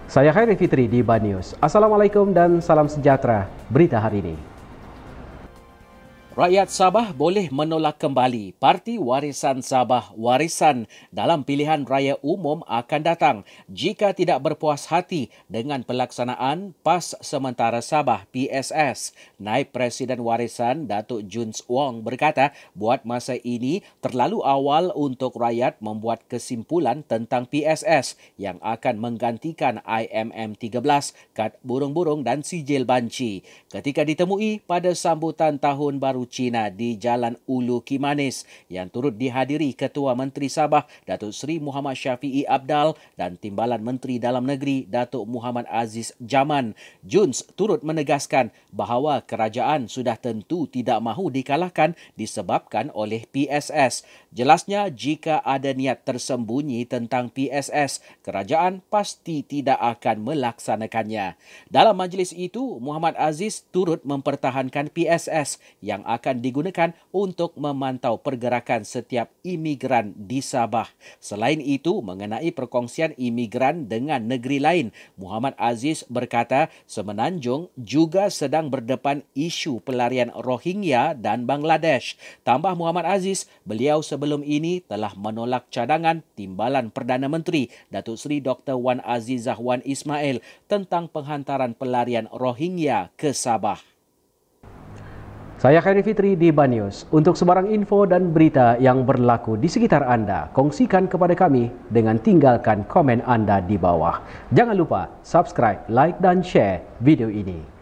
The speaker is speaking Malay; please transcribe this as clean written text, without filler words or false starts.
Saya Khairi Fitri di Banyus. Assalamualaikum dan salam sejahtera. Berita hari ini. Rakyat Sabah boleh menolak kembali Parti Warisan Sabah Warisan dalam pilihan raya umum akan datang jika tidak berpuas hati dengan pelaksanaan PAS Sementara Sabah PSS. Naib Presiden Warisan Datuk Juns Wong berkata buat masa ini terlalu awal untuk rakyat membuat kesimpulan tentang PSS yang akan menggantikan IMM 13, kad burung-burung dan sijil banci. Ketika ditemui pada sambutan Tahun Baru Cina di Jalan Ulu Kimanis yang turut dihadiri Ketua Menteri Sabah Datuk Seri Muhammad Syafiee Abdal dan Timbalan Menteri Dalam Negeri Datuk Muhammad Aziz Jaman, Juns turut menegaskan bahawa kerajaan sudah tentu tidak mahu dikalahkan disebabkan oleh PSS. Jelasnya jika ada niat tersembunyi tentang PSS, kerajaan pasti tidak akan melaksanakannya. Dalam majlis itu, Muhammad Aziz turut mempertahankan PSS yang akan digunakan untuk memantau pergerakan setiap imigran di Sabah. Selain itu, mengenai perkongsian imigran dengan negeri lain, Muhammad Aziz berkata Semenanjung juga sedang berdepan isu pelarian Rohingya dan Bangladesh. Tambah Muhammad Aziz, beliau sebelum ini telah menolak cadangan Timbalan Perdana Menteri Datuk Seri Dr. Wan Azizah Wan Ismail tentang penghantaran pelarian Rohingya ke Sabah. Saya Khairi Fitri di Banyus. Untuk sebarang info dan berita yang berlaku di sekitar anda, kongsikan kepada kami dengan tinggalkan komen anda di bawah. Jangan lupa subscribe, like dan share video ini.